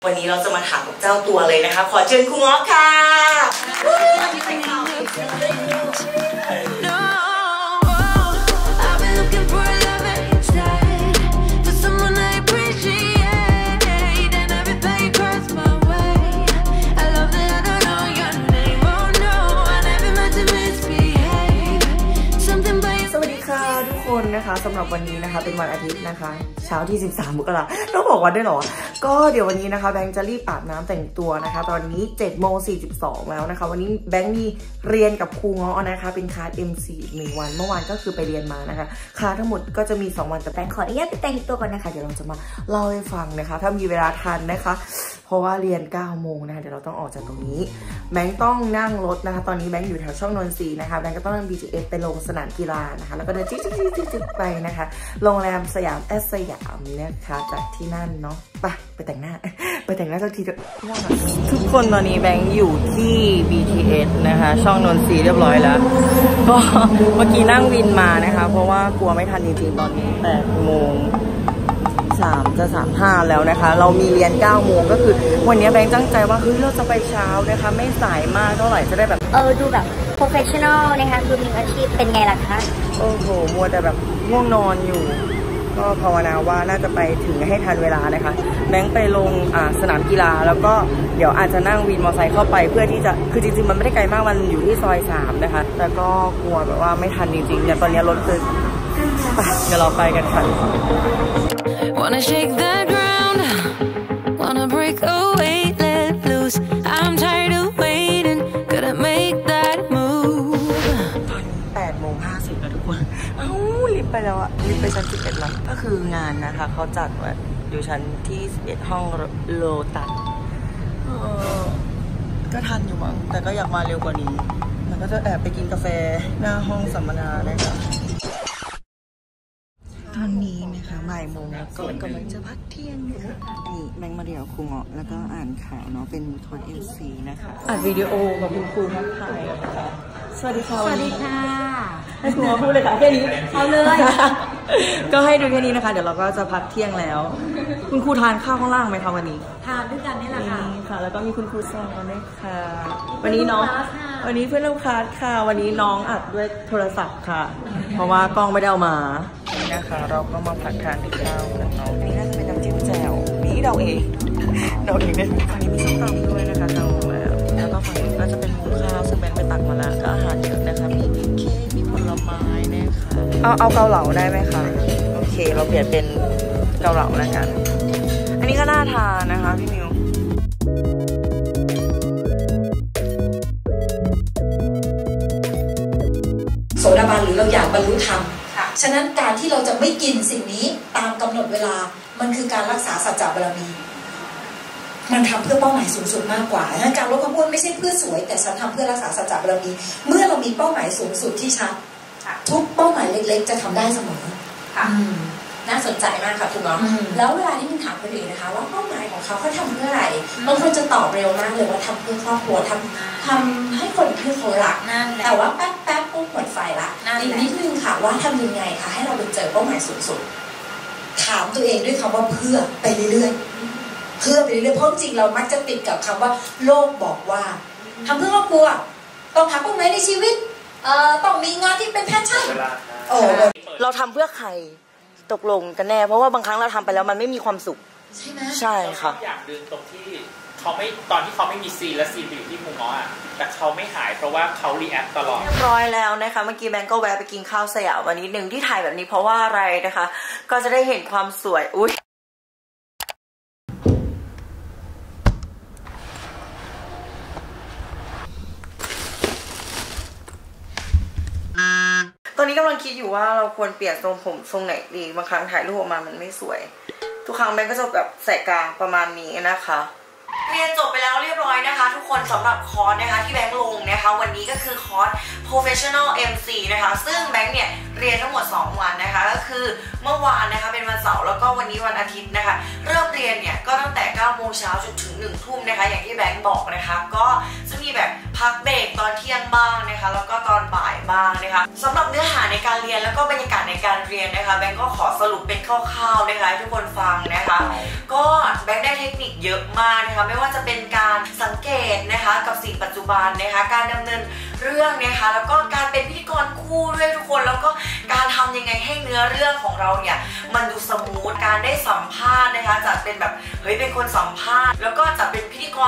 วันนี้เราจะมาถามกับเจ้าตัวเลยนะคะขอเชิญครูง้อค่ะนะคะสำหรับวันนี้นะคะเป็นวันอาทิตย์นะคะเช้าที่13 มกราคมต้องบอกวันได้หรอก็เดี๋ยววันนี้นะคะแบงค์จะรีบอาบน้ำแต่งตัวนะคะตอนนี้7:42แล้วนะคะวันนี้แบงค์มีเรียนกับครูง้อนะคะเป็นคลาส MC 1 วันเมื่อวานก็คือไปเรียนมานะคะคลาสทั้งหมดก็จะมี2 วันแต่แบงค์ขออนุญาตไปแต่งตัวก่อนนะคะเดี๋ยวเราจะมาเล่าให้ฟังนะคะถ้ามีเวลาทันนะคะเพราะว่าเรียน9 โมงนะคะเดี๋ยวเราต้องออกจากตรงนี้แบงค์ต้องนั่งรถนะคะตอนนี้แบงค์อยู่แถวช่องนนทรีนะคะแบงค์ก็ต้องนั่ง BTS ไปลงสนามกีฬานะคะแล้วก็เดินจิ๊กไปนะคะโรงแรมสยามสยามนะคะจากที่นั่นเนาะไปแต่งหน้าสักทีทุกคนตอนนี้แบงค์อยู่ที่ BTS นะคะช่องนนทรีเรียบร้อยแล้วก็เมื่อกี้นั่งวินมานะคะเพราะว่ากลัวไม่ทันจริงๆตอนนี้8:35แล้วนะคะเรามีเรียน9 โมงก็คือวันนี้แบงค์ตั้งใจว่าเฮ้ยเราจะไปเช้านะคะไม่สายมากเท่าไหร่จะได้แบบดูแบบ professional นะคะดูมีอาชีพเป็นไงล่ะคะโอ้โหมัวแต่แบบง่วงนอนอยู่ก็ภาวนาว่าน่าจะไปถึงให้ทันเวลานะคะแบงค์ไปลงสนามกีฬาแล้วก็เดี๋ยวอาจจะนั่งวินมอเตอร์ไซค์เข้าไปเพื่อที่จะคือจริงๆมันไม่ได้ไกลมากมันอยู่ที่ซอย3นะคะแต่ก็กลัวแบบว่าไม่ทันจริงๆเนี่ยตอนนี้รถติดเดี๋ยวเราไปกันค่ะ Wanna shake the ground, wanna break away, let loose. I'm tired of waiting, gotta make that move. ตอนนี้8:50แล้วทุกคนรีบไปแล้วอะรีบไปชั้น11แล้วก็คืองานนะคะเขาจัดไว้อยู่ชั้นที่11ห้องโลตัสก็ทันอยู่มั้งแต่ก็อยากมาเร็วกว่านี้แล้วก็จะแอบไปกินกาแฟหน้าห้องสัมมนานะคะตอนนี้นะคะบ่ายโมงแล้วก็กำลังจะพักเที่ยงนี่แบงค์มาเดียวครูเงาะแล้วก็อ่านข่าวเนาะเป็นคอร์ส MC นะคะอัดวิดีโอกับคุณครูทักทายนะคะสวัสดีค่ะสวัสดีค่ะให้ครูเงาะพูดเลยค่ะแค่นี้เอาเลยก็ให้ดูแค่นี้นะคะเดี๋ยวเราก็จะพักเที่ยงแล้วคุณครูทานข้าวข้างล่างไหมคะวันนี้ทานด้วยกันนี่แหละค่ะแล้วก็มีคุณครูสอนด้วยค่ะวันนี้น้องวันนี้เพื่อนร่วมคลาสค่ะวันนี้น้องอัดด้วยโทรศัพท์ค่ะเพราะว่ากล้องไม่ได้เอามานี่นะคะเราก็มาผัดทานข้าวกันเนาะนี่น่าจะเป็นน้ำจิ้มแจ่วนี่เราเองเนี่ยฝั่งนี้มีส้มตำด้วยนะคะทางโรงแรมแล้วก็ฝั่งนี้ก็จะเป็นหมูข้าวซึ่งเป็นไปตักมาแล้วก็อาหารเยอะนะคะมีเค้กมีผลไม้นะคะเอาเกาเหลาได้ไหมคะโอเคเราเปลี่ยนเป็นเกาเหลาแล้วกันอันนี้ก็น่าทานนะคะพี่มิวโสดาบันหรือเราอยากบรรลุธรรมฉะนั้นการที่เราจะไม่กินสิ่งนี้ตามกำหนดเวลามันคือการรักษาสัจจะบารมีมันทำเพื่อเป้าหมายสูงสุดมากกว่าการลดความอ้วนไม่ใช่เพื่อสวยแต่ฉันทำเพื่อรักษาสัจจะบารมีเมื่อเรามีเป้าหมายสูงสุดที่ชัดทุกเป้าหมายเล็กๆจะทำได้เสมอน่าสนใจมากค่ะคุณหมอแล้วเวลาที่มันถามคนอื่นนะคะว่าเป้าหมายของเขาทำเพื่ออะไรบางคนจะตอบเร็วมากเลยว่าทำเพื่อครอบครัวทำให้คนที่เขารักแต่ว่าแป๊บปุ๊บหมดไฟละอีกนิดนึงค่ะว่าทำยังไงคะให้เราไปเจอเป้าหมายสูงสุดถามตัวเองด้วยคำว่าเพื่อไปเรื่อยๆเพื่อไปเรื่อยๆเพราะจริงเรามักจะติดกับคำว่าโลกบอกว่าทำเพื่อครอบครัวต้องหาเป้าหมายในชีวิตต้องมีงานที่เป็นแพชชั่นเราทำเพื่อใครตกลงกันแน่เพราะว่าบางครั้งเราทำไปแล้วมันไม่มีความสุขใช่ไหมใช่ค่ะอย่างดึงตรงที่เขาไม่ตอนที่เขาไม่มีซีนและซีนอยู่ที่ครูง้ออ่ะแต่เขาไม่หายเพราะว่าเขารีแอคตลอดเรียบร้อยแล้วนะคะเมื่อกี้แบงก์ก็แวะไปกินข้าวสยามวันนี้หนึ่งที่ถ่ายแบบนี้เพราะว่าอะไรนะคะก็จะได้เห็นความสวยอุ๊ยตอนนี้กำลังคิดอยู่ว่าเราควรเปลี่ยนทรงผมทรงไหนดีบางครั้งถ่ายรูปออกมามันไม่สวยทุกครั้งแบงก์ก็จะแบบใส่กลางประมาณนี้นะคะเรียนจบไปแล้วเรียบร้อยนะคะทุกคนสำหรับคอร์สนะคะที่แบงค์ลงนะคะวันนี้ก็คือคอร์ส Professional MC นะคะซึ่งแบงค์เนี่ยเรียนทั้งหมด2 วันนะคะก็คือเมื่อวานนะคะเป็นวันเสาร์แล้วก็วันนี้วันอาทิตย์นะคะเริ่มเรียนเนี่ยก็ตั้งแต่9 โมงเช้าจนถึง1 ทุ่มนะคะอย่างที่แบงค์บอกนะคะก็จะมีแบบพักเบรกตอนเที่ยงบ้างนะคะแล้วก็ตอนบ่ายบ้างนะคะสำหรับเนื้อหาในการเรียนแล้วก็บรรยากาศในการเรียนนะคะแบงก์ก็ขอสรุปเป็นคร่าวๆนะคะให้ทุกคนฟังนะคะก็แบงก์ได้เทคนิคเยอะมากนะคะไม่ว่าจะเป็นการสังเกตนะคะกับสิ่งปัจจุบันนะคะการดำเนินเรื่องนะคะแล้วก็การเป็นพิธีกรคู่ด้วยทุกคนแล้วก็การทำยังไงให้เนื้อเรื่องของเราเนี่ยมันดูสมูทการได้สัมภาษณ์นะคะจะเป็นแบบเฮ้ยเป็นคนสัมภาษณ์แล้วก็จะเป็นพิธีกร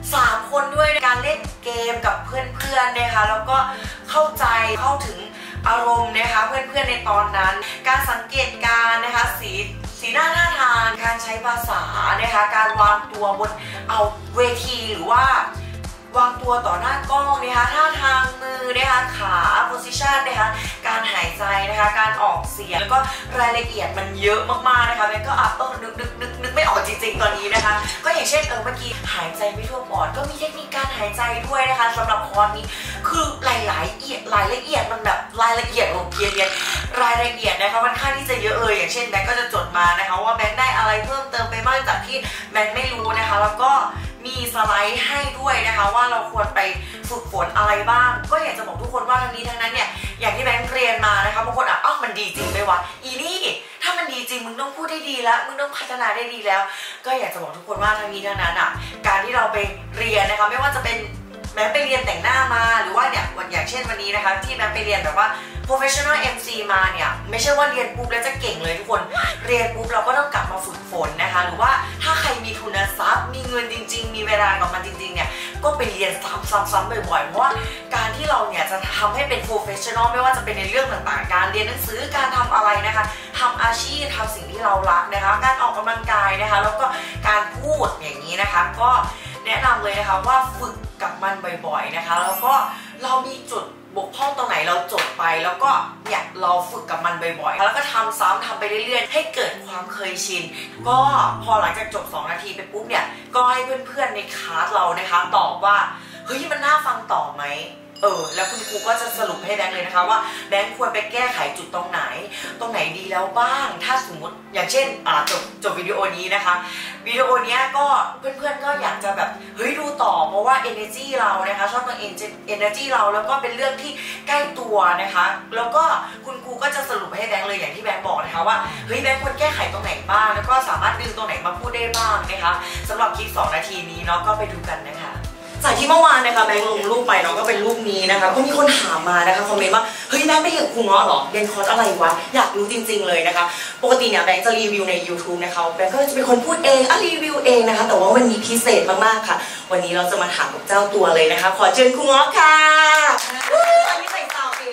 3 คนด้วยการเล่นเกมกับเพื่อนๆนะคะแล้วก็เข้าใจเข้าถึงอารมณ์นะคะเพื่อนๆในตอนนั้นการสังเกตการนะคะสีหน้าท่าทางการใช้ภาษานะคะการวางตัวบนเอาเวทีหรือว่าวางตัวต่อหน้ากล้องนะคะท่าทางมือนะคะขา position นะคะการหายใจนะคะการออกเสียงแล้วก็รายละเอียดมันเยอะมากๆนะคะแล้วก็นึกไม่ออกจริงๆตอนนี้นะคะก็อย่างเช่นเมื่อกี้หายใจไม่ทั่วปอดก็มีเทคนิคการหายใจด้วยนะคะสำหรับคอร์สนี้คือรายละเอียดมันแบบรายละเอียดของเรียนรายละเอียดนะคะมันค่อนข้างที่จะเยอะเลยอย่างเช่นแบงก์ก็จะจดมานะคะว่าแบงก์ได้อะไรเพิ่มเติมไปบ้างจากที่แบงก์ไม่รู้นะคะแล้วก็มีสไลด์ให้ด้วยนะคะว่าเราควรไปฝึกฝนอะไรบ้างก็อยากจะบอกทุกคนว่าทั้งนี้ทั้งนั้นเนี่ยอย่างที่แบงค์เรียนมานะคะบางคนมันดีจริงไหมวะอีนี่ถ้ามันดีจริงมึงต้องพูดได้ดีแล้วมึงต้องพัฒนาได้ดีแล้วก็อยากจะบอกทุกคนว่าทั้งนี้ทั้งนั้นการที่เราไปเรียนนะคะไม่ว่าจะเป็นแบงค์ไปเรียนแต่งหน้ามาหรือว่าเนี่ยอย่างเช่นวันนี้นะคะที่แบงค์ไปเรียนแบบว่า professional MC มาเนี่ยไม่ใช่ว่าเรียนปุ๊บแล้วจะเก่งเลยทุกคนเรียนปุ๊บเราก็ต้องกลับมาฝึกฝนนะคะหรือว่าถ้าใครมีทุนทรัพย์มีเงินจริงๆมีเวลากับมันจริงๆเนี่ยก็ไปเรียนซ้ำๆบ่อยๆเพราะว่าการที่เราเนี่ยจะทำให้เป็น professional ไม่ว่าจะเป็นในเรื่องต่างๆการเรียนหนังสือการทำอะไรนะคะทำอาชีพทำสิ่งที่เรารักนะคะการออกกำลังกายนะคะแล้วก็การพูดอย่างนี้นะคะก็แนะนำเลยนะคะว่าฝึกกับมันบ่อยๆนะคะแล้วก็เรามีจุดบกพร่องตรงไหนเราจดไปแล้วก็เนี่ยเราฝึกกับมันบ่อยๆแล้วก็ทำซ้ำทำไปเรื่อยๆให้เกิดความเคยชินก็พอหลังจากจบ2 นาทีไปปุ๊บเนี่ยก็ให้เพื่อนๆในคลาสเรานะคะตอบว่าเฮ้ยมันน่าฟังต่อไหมแล้วคุณครูก็จะสรุปให้แบงค์เลยนะคะว่าแบงค์ควรไปแก้ไขจุดตรงไหนดีแล้วบ้างถ้าสมมติอย่างเช่นจบวิดีโอนี้นะคะวิดีโอนี้ก็เพื่อนๆก็อยากจะแบบเฮ้ยดูต่อเพราะว่า energy เรานะคะชอบตัว energy เราแล้วก็เป็นเรื่องที่ใกล้ตัวนะคะแล้วก็คุณครูก็จะสรุปให้แบงค์เลยอย่างที่แบงค์บอกนะคะว่าเฮ้ยแบงค์ควรแก้ไขตรงไหนบ้างแล้วก็สามารถดึงตรงไหนมาพูดได้บ้างนะคะสำหรับคลิป2 นาทีนี้เนาะก็ไปดูกันนะคะจากที่เมื่อวานนะคะแบงค์ลงรูปไปเนาะก็เป็นรูปนี้นะคะก็มีคนถามมานะคะคอมเมนต์ว่าเฮ้ยแบงค์ไปเรียนครูเงาะหรอเรียนคอร์สอะไรวะอยากรู้จริงๆเลยนะคะปกติเนี่ยแบงค์จะรีวิวใน YouTube นะคะแบงค์ก็จะเป็นคนพูดเองรีวิวเองนะคะแต่ว่าวันนี้พิเศษมากๆค่ะวันนี้เราจะมาถามกับเจ้าตัวเลยนะคะขอเชิญครูเงาะค่ะตอนนี้ใส่ซาวเอง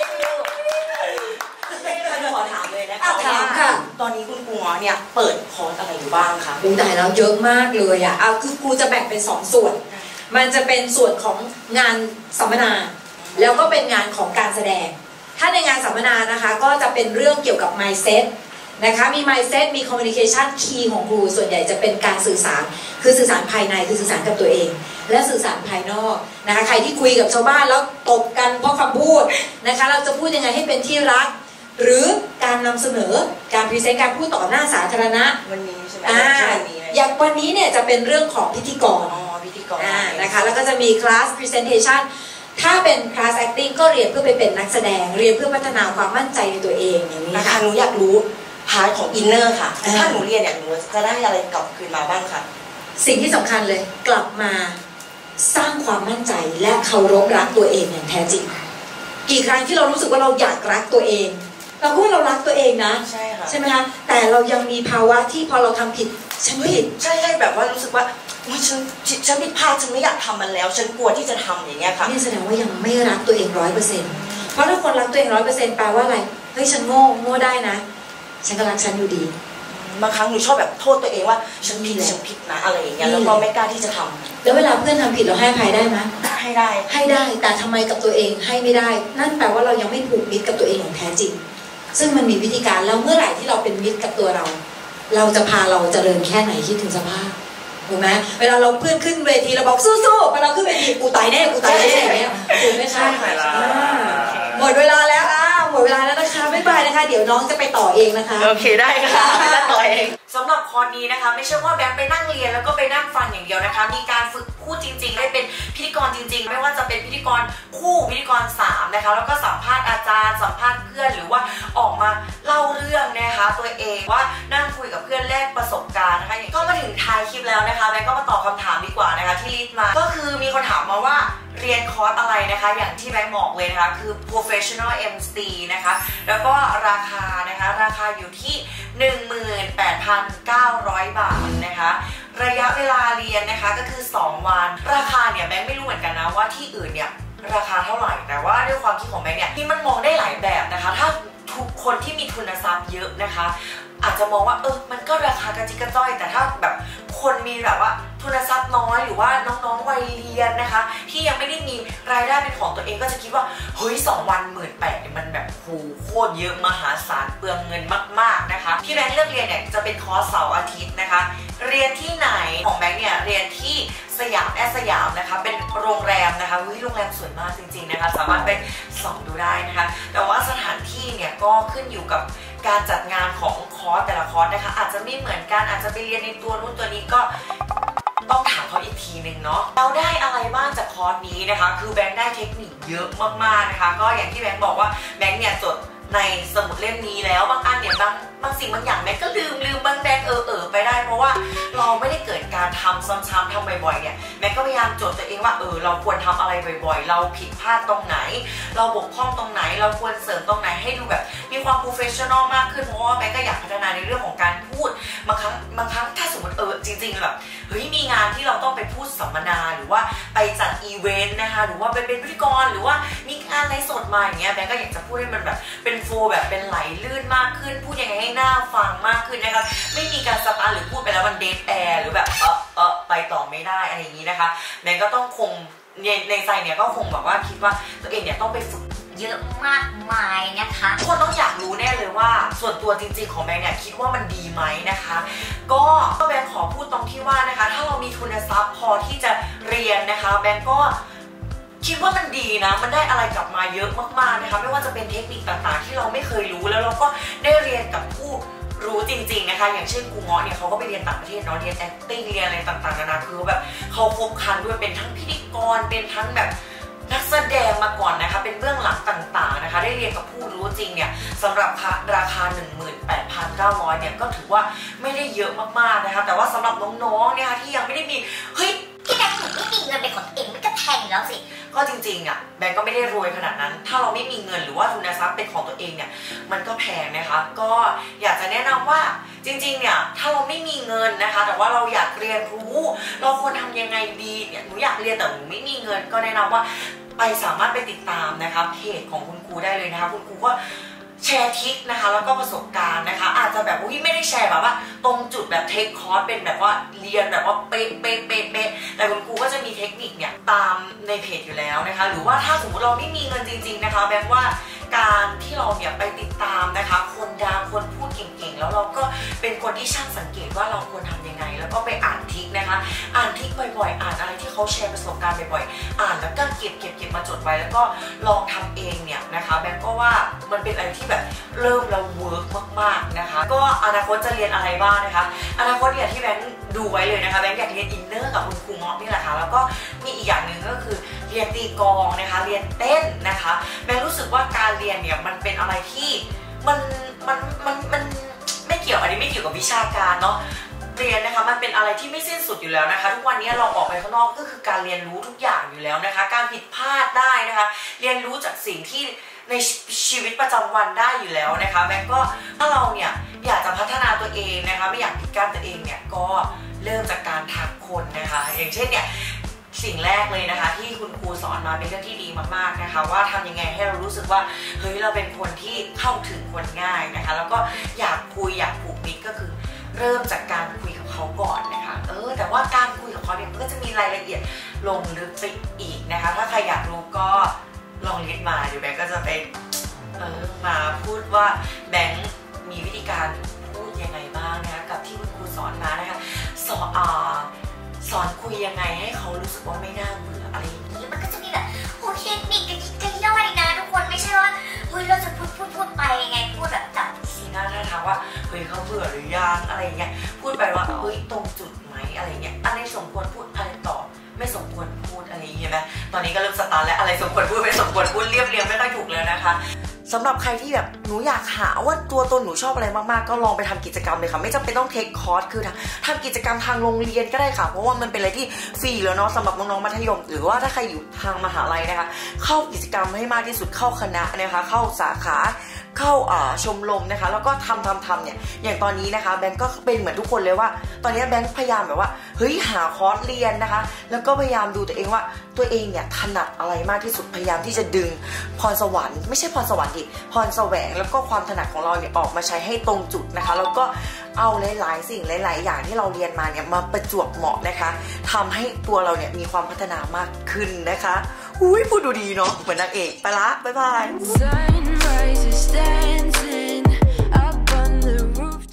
ขอถามเลยนะคะถามค่ะตอนนี้คุณครูเงาะเนี่ยเปิดคอร์สอะไรอยู่บ้างคะได้แล้วเยอะมากเลยคือครูจะแบ่งเป็น2 ส่วนมันจะเป็นส่วนของงานสัมมนาแล้วก็เป็นงานของการแสดงถ้าในงานสัมมนานะคะก็จะเป็นเรื่องเกี่ยวกับ mindset นะคะมี mindset มี communication key ของครูส่วนใหญ่จะเป็นการสื่อสารคือสื่อสารภายในคือสื่อสารกับตัวเองและสื่อสารภายนอกนะคะใครที่คุยกับชาวบ้านแล้วตบกันเพราะคำพูดนะคะเราจะพูดยังไงให้เป็นที่รักหรือการนำเสนอการพรีเซนต์การพูดต่อหน้าสาธารณะวันนี้ใช่ไหมอย่างวันนี้เนี่ยจะเป็นเรื่องของพิธีกรนะคะแล้วก็จะมีคลาส presentation ถ้าเป็นคลาส acting ก็เรียนเพื่อไปเป็นนักแสดงเรียนเพื่อพัฒนาความมั่นใจในตัวเองอย่างนี้นะคะหนูอยากรู้พาร์ทของ inner ค่ะถ้าหนูเรียนเนี่ยหนูจะได้อะไรกลับคืนมาบ้างค่ะสิ่งที่สำคัญเลยกลับมาสร้างความมั่นใจและเคารพรักตัวเองอย่างแท้จริงกี่ครั้งที่เรารู้สึกว่าเราอยากรักตัวเองเราพูดเรารักตัวเองนะใช่ค่ะใช่ไหมคะแต่เรายังมีภาวะที่พอเราทำผิดฉันผิดใช่แบบว่ารู้สึกว่าฉันผิดพลาดฉันไม่อยากทำมันแล้วฉันกลัวที่จะทำอย่างเงี้ยค่ะนี่แสดงว่ายังไม่รักตัวเอง 100% เพราะถ้าคนรักตัวเอง 100% แปลว่าอะไรเฮ้ยฉันโง่ได้นะฉันก็รักฉันอยู่ดีบางครั้งหนูชอบแบบโทษตัวเองว่าฉันผิดนะอะไรอย่างเงี้ยแล้วก็ไม่กล้าที่จะทำแล้วเวลาเพื่อนทำผิดเราให้อภัยได้ไหมให้ได้แต่ทำไมกับตัวเองให้ไม่ได้นั่นแปลว่าเรายังไม่ผูกมิตรกับตัวเองอย่างแท้จริงซึ่งมันมีวิธีการแล้วเมื่อไหร่ที่เราเป็นมิตรกับตัวเราจะพาเราเจริญแค่ไหนคิดถึงสภาพถูกไหมเวลาเราเพื่อนขึ้นเวทีเราบอกสู้ๆพอเราขึ้นเวทีกูตายแน่อย่างเงี้ยถูกไหมคะหมดเวลาแล้วหมดเวลาแล้วนะคะบ๊ายบายนะคะเดี๋ยวน้องจะไปต่อเองนะคะโอเคได้ค่ะไปต่อเองสำหรับคอร์สนี้นะคะไม่ใช่ว่าแบงค์ไปนั่งเรียนแล้วก็ไปนั่งฟังอย่างเดียวนะคะมีการฝึกฝพูดจริงๆได้เป็นพิธีกรจริงๆไม่ว่าจะเป็นพิธีกรคู่พิธีกร3นะคะแล้วก็สัมภาษณ์อาจารย์สัมภาษณ์เพื่อนหรือว่าออกมาเล่าเรื่องนะคะตัวเองว่านั่งคุยกับเพื่อนแลกประสบการณ์นะคะก็มาถึงท้ายคลิปแล้วนะคะแบงก็มาตอบคำถามดีกว่านะคะที่ลิสต์มาก็คือมีคนถามมาว่าเรียนคอร์สอะไรนะคะอย่างที่แบงค์บอกเลยนะคะคือ professional MC นะคะแล้วก็ราคานะคะราคาอยู่ที่ 18,900 บาทนะคะระยะเวลาเรียนนะคะก็คือ2วันราคาเนี่ยแบงค์ไม่รู้เหมือนกันนะว่าที่อื่นเนี่ยราคาเท่าไหร่แต่ว่าด้วยความคิดของแบงค์เนี่ยที่มันมองได้หลายแบบนะคะถ้าทุกคนที่มีทุนทรัพย์เยอะนะคะอาจจะมองว่ามันก็ราคากระจิกกระจ้อยแต่ถ้าแบบคนมีแบบว่าทุนทรัพย์น้อยหรือว่าน้องๆวัยเรียนนะคะที่ยังไม่ได้มีรายได้เป็นของตัวเองก็จะคิดว่าเฮ้ย2 วัน 18,000เนี่ยมันแบบโคตรเยอะมหาศาลเปลืองเงินมากๆนะคะที่แบงค์เลือกเรียนเนี่ยจะเป็นคอร์สเสาร์อาทิตย์นะคะเรียนที่ไหนของแบงค์เนี่ยเรียนที่สยามสยามนะคะเป็นโรงแรมนะคะโรงแรมสวยมากจริงๆนะคะสามารถไปส่องดูได้นะคะแต่ว่าสถานที่เนี่ยก็ขึ้นอยู่กับการจัดงานของคอร์สแต่ละคอร์สนะคะอาจจะไม่เหมือนกันอาจจะไปเรียนในตัวนู้นตัวนี้ก็ต้องถามเขาอีกทีหนึ่งเนาะเราได้อะไรบ้างจากคอร์สนี้นะคะคือแบงค์ได้เทคนิคเยอะมากๆนะคะก็อย่างที่แบงค์บอกว่าแบงค์เนี่ยจดในสมุดเล่มนี้แล้วบางอันเนี่ยบางสิ่งบางอย่างแบงค์ก็ลืมบางแบงค์ไปได้เพราะว่าเราไม่ได้เกิดการทำซ้ำๆทำบ่อยๆเนี่ยแบงค์ก็พยายามจดตัวเองว่าเราควรทำอะไรบ่อยๆเราผิดพลาดตรงไหนเราบกพร่องตรงไหนเราควรเสริมตรงไหนให้ดูแบบมีความโปรเฟชชั่นอลมากขึ้นเพราะว่าแบงค์ก็อยากพัฒนาในเรื่องของการพูดบางครั้งถ้าสมมติจริงๆแบบเฮ้ยมีงานที่เราต้องไปพูดสัมมนาหรือว่าไปจัดอีเวนต์นะคะหรือว่าไปเป็นพิธีกรหรือว่ามีงานในสดมาอย่างเงี้ยแบงค์ก็อยากจะพูดให้มันแบบเป็นโฟล์แบบเป็นไหลลื่นมากขึ้นพูดยังไงให้น่าฟังมากขึ้นนะคะไม่มีการสตาร์หรือพูดไปแล้วมันเดทแอร์หรือแบบไปต่อไม่ได้อะไรอย่างนี้นะคะแบงค์ก็ต้องคงในใจเนี่ยก็คงแบบว่าคิดว่าตัวเองเนี่ยต้องไปฝึกเยอะมากมายนะคะทุกคนต้องอยากรู้แน่เลยว่าส่วนตัวจริงๆของแบงค์เนี่ยคิดว่ามันดีไหมนะคะก็แบงค์ขอพูดตรงที่ว่านะคะถ้าเรามีทุนทรัพย์พอที่จะเรียนนะคะแบงค์ก็คิดว่ามันดีนะมันได้อะไรกลับมาเยอะมากๆนะคะไม่ว่าจะเป็นเทคนิคต่างๆที่เราไม่เคยรู้แล้วเราก็ได้เรียนกับผู้รู้จริงๆนะคะอย่างเช่นครูเงาะเนี่ยเขาก็ไปเรียนต่างประเทศเนาะเรียน acting เรียนอะไรต่างๆนานาคือแบบเขาครบครันด้วยเป็นทั้งพิธีกรเป็นทั้งแบบนักแสดงมาก่อนนะคะเป็นเบื้องหลังต่างๆนะคะได้เรียนกับผู้รู้จริงเนี่ยสำหรับราคา 18,900 เนี่ยก็ถือว่าไม่ได้เยอะมากๆนะคะแต่ว่าสำหรับน้องๆเนี่ยที่ยังไม่ได้มีเฮ้ยที่แบงค์ถึงไม่มีเงินเป็นของตัวเองมันก็แพงแล้วสิก็จริงๆอ่ะแบงก์ก็ไม่ได้รวยขนาดนั้นถ้าเราไม่มีเงินหรือว่าทุนทรัพย์เป็นของตัวเองเนี่ยมันก็แพงนะคะก็อยากจะแนะนำว่าจริงๆเนี่ยถ้าเราไม่มีเงินนะคะแต่ว่าเราอยากเรียนรู้เราควรทำยังไงดีเนี่ยหนูอยากเรียนแต่หนูไม่มีเงินก็แนะนำว่าไปสามารถไปติดตามนะคะเพจของคุณครูได้เลยนะคะคุณครูก็แชร์ทริคนะคะแล้วก็ประสบการณ์นะคะอาจจะแบบไม่ได้แชร์แบบว่าตรงจุดแบบเทคคอร์สเป็นแบบว่าเรียนแบบว่าเป๊ะแต่คุณครูก็จะมีเทคนิคเนี่ยตามในเพจอยู่แล้วนะคะหรือว่าถ้าสมมติเราไม่มีเงินจริงๆนะคะแบงค์ว่าการที่เราเนี่ยไปติดตามนะคะคนดังคนพูดเก่งๆแล้วเราก็เป็นคนที่ช่างสังเกตว่าเราควรทำยังไงแล้วก็ไปอ่านทริคนะคะอ่านทริคบ่อยๆอ่านอะไรที่เขาแชร์ประสบการณ์บ่อยๆอ่านแล้วก็เก็บมาจดไว้แล้วก็ลองทำเองเนี่ยนะคะแบงค์ก็ว่ามันเป็นอะไรที่แบบเริ่มแล้วเวิร์กมากๆนะคะก็อนาคตจะเรียนอะไรบ้างนะคะอนาคตเนี่ยที่แบงค์ดูไว้เลยนะคะแบงค์อยากเรียนอินเนอร์กับคุณครูเงาะนี่แหละค่ะแล้วก็มีอีกอย่างหนึ่งก็คือเรียนตีกลองนะคะเรียนเต้นนะคะแบงค์รู้สึกว่าการเรียนเนี่ยมันเป็นอะไรที่มันไม่เกี่ยวอันนี้ไม่เกี่ยวกับวิชาการเนาะเรียนนะคะมันเป็นอะไรที่ไม่สิ้นสุดอยู่แล้วนะคะทุกวันนี้เราออกไปข้างนอกก็คือการเรียนรู้ทุกอย่างอยู่แล้วนะคะการผิดพลาดได้นะคะเรียนรู้จากสิ่งที่ในชีวิตประจำวันได้อยู่แล้วนะคะแบงก์ก็ถ้าเราเนี่ยอยากจะพัฒนาตัวเองนะคะไม่อยากปิดกั้นตัวเองเนี่ยก็เริ่มจากการทักคนนะคะอย่างเช่นเนี่ยสิ่งแรกเลยนะคะที่คุณครูสอนมาเป็นเรื่องที่ดีมากๆนะคะว่าทำยังไงให้เรารู้สึกว่าเฮ้ยเราเป็นคนที่เข้าถึงคนง่ายนะคะแล้วก็อยากคุยอยากผูกมิตรก็คือเริ่มจากการคุยกับเขาก่อนนะคะแต่ว่าการคุยกับเขาเนี่ยก็จะมีรายละเอียดลงลึกไปอีกนะคะถ้าใครอยากรู้ก็ลองลิสต์มาเดี๋ยวแบงก์ก็จะไปมาพูดว่าแบงก์มีวิธีการพูดยังไงบ้างนะคะกับที่คุณครูสอนมานะคะสอนคุยยังไงให้เขารู้สึกว่าไม่น่าเบื่ออะไรอย่างนี้มันก็จะมีแบบเทคนิคกันย่อยนะทุกคนไม่ใช่ว่าเฮ้ยเราจะพูดไปไงพูดแบบจับสีหน้าท่าทางว่าเฮ้ยเขาเบื่อหรือยังอะไรเงี้ยพูดไปว่าเฮ้ยตรงจุดไหมอะไรเงี้ยอันนี้สมควรพูดอะไรต่อไม่สมและอะไรสมควรพูดไม่สมควรพูดเรียบเรียงไม่ค่อยถูกเลยนะคะสำหรับใครที่แบบหนูอยากหาว่าตัวตนหนูชอบอะไรมากๆก็ลองไปทำกิจกรรมเลยค่ะไม่จำเป็นต้องเทคคอร์สคือทำกิจกรรมทางโรงเรียนก็ได้ค่ะเพราะว่ามันเป็นอะไรที่ฟรีแล้วเนาะสำหรับน้องๆมัธยมหรือว่าถ้าใครอยู่ทางมหาลัยนะคะเข้ากิจกรรมให้มากที่สุดเข้าคณะนะคะเข้าสาขาเข้าชมรมนะคะแล้วก็ทำเนี่ยอย่างตอนนี้นะคะแบงก์ก็เป็นเหมือนทุกคนเลยว่าตอนนี้แบงก์พยายามแบบว่าเฮ้ยหาคอร์สเรียนนะคะแล้วก็พยายามดูตัวเองว่าตัวเองเนี่ยถนัดอะไรมากที่สุดพยายามที่จะดึงพรสวรรค์ไม่ใช่พรสวรรค์ดิพรแสวงแล้วก็ความถนัดของเราเนี่ยออกมาใช้ให้ตรงจุดนะคะแล้วก็เอาหลายๆสิ่งหลายๆอย่างที่เราเรียนมาเนี่ยมาประจวบเหมาะนะคะทำให้ตัวเราเนี่ยมีความพัฒนามากขึ้นนะคะอุ้ยพูดดูดีเนาะเหมือนนางเอกไปละบ๊ายบาย